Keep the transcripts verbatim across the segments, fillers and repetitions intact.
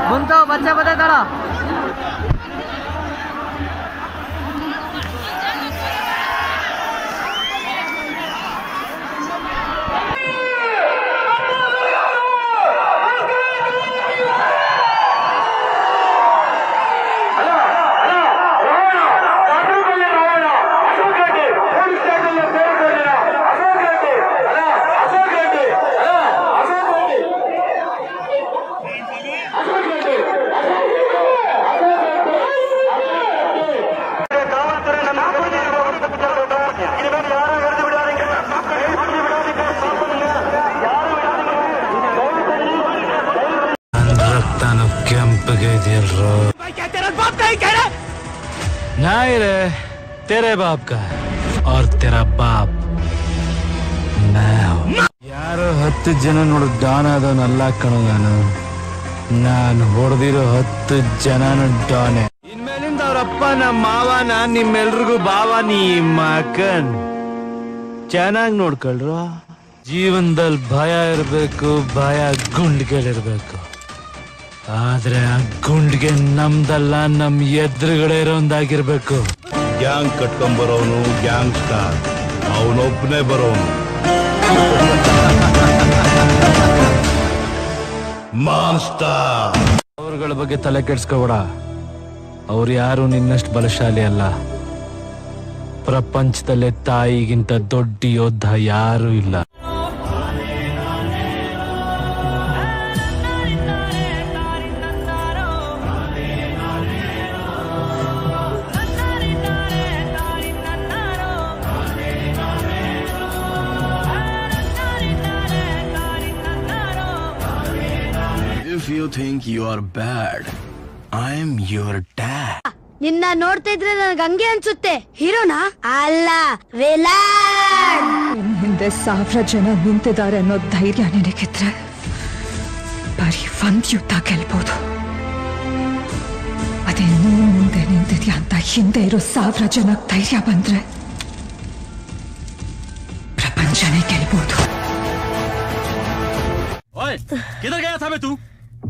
ಮುಂತೋ ಬಚ್ಚೆ ಬದೈತಾಳ नहीं रे, तेरे बाप का है और तेरा बाप मैं हूँ। यारो हत्तु जन नोड डॉन आदवनल्ल कणो नानु नानु ಹೊಡೆದಿರೋ ಹತ್ತು ಜನನು ಡಾನೆ ಇನ್ಮೇಲಿಂದ ಅವರಪ್ಪ ನಮ್ಮ ಮಾವ ನಾನ್ ನಿಮ್ಮೆಲ್ರಿಗೂ ಬಾವ ನಿಮ್ಮ ಅಕ್ಕನ್ ಚೆನ್ನಾಗಿ ನೋಡ್ಕೊಳ್ರು ಜೀವನದಲ್ಲಿ ಭಯ ಇರಬೇಕು ಭಯ ಗುಂಡ್ಗಳಿರ್ಬೇಕು ಆದ್ರೆ ಆ ಗುಂಡ್ಗೆ ನಮ್ದಲ್ಲ ನಮ್ ಎದುರುಗಡೆ ಇರೋಂದಾಗಿರ್ಬೇಕು ಗ್ಯಾಂಗ್ ಕಟ್ಕೊಂಬರೋನು ಗ್ಯಾಂಗ್ ಸ್ಟಾರ್ ಅವನೊಬ್ಬನೇ ಬರೋನು ಮಾನ್ಸ್ಟರ್ ಅವ್ರಗಳ ಬಗ್ಗೆ ತಲೆ ಕೆಡ್ಸ್ಕೋಬೇಡ ಅವ್ರು ಯಾರು ನಿನ್ನಷ್ಟು ಬಲಶಾಲಿ ಅಲ್ಲ ಪ್ರಪಂಚದಲ್ಲೇ ತಾಯಿಗಿಂತ ದೊಡ್ಡ ಯೋಧ ಯಾರು ಇಲ್ಲ If you think you are bad, I'm your dad. ನಿನ್ನ ನೋಡ್ತಾ ಇದ್ರೆ ನನಗೆ ಹಂಗೆ ಅನ್ಸುತ್ತೆ ಹೀರೋನಾ ಅಲ್ಲ ವಿಲನ್ ಹಿಂದೆ ಸಾವಿರ ಜನ ನಿಂತಿದ್ದಾರೆ ಅನ್ನೋ ಧೈರ್ಯ ನಿನಗಿದ್ರೆ ಬರೀ ಒಂದ್ ಯುದ್ಧ ಗೆಲ್ಬಹುದು ಅದೇ ನೀನ್ ಮುಂದೆ ನಿಂತಿದ್ಯಾ ಅಂತ ಹಿಂದೆ ಇರೋ ಸಾವಿರ ಜನ ಧೈರ್ಯ ಬಂದ್ರೆ ಪ್ರಪಂಚನೇ ಗೆಲ್ಬಹುದು ओए, किधर गया था बे तू?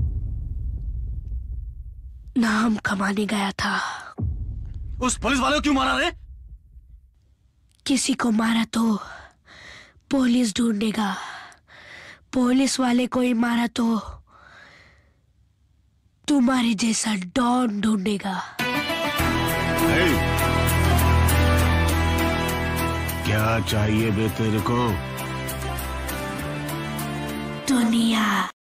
नाम कमाने गया था। उस पुलिस वाले को क्यों मारा रे? किसी को मारा तो पुलिस ढूंढेगा, पुलिस वाले को ही मारा तो तुम्हारे जैसा डॉन ढूंढेगा। क्या चाहिए बे तेरे को? दुनिया।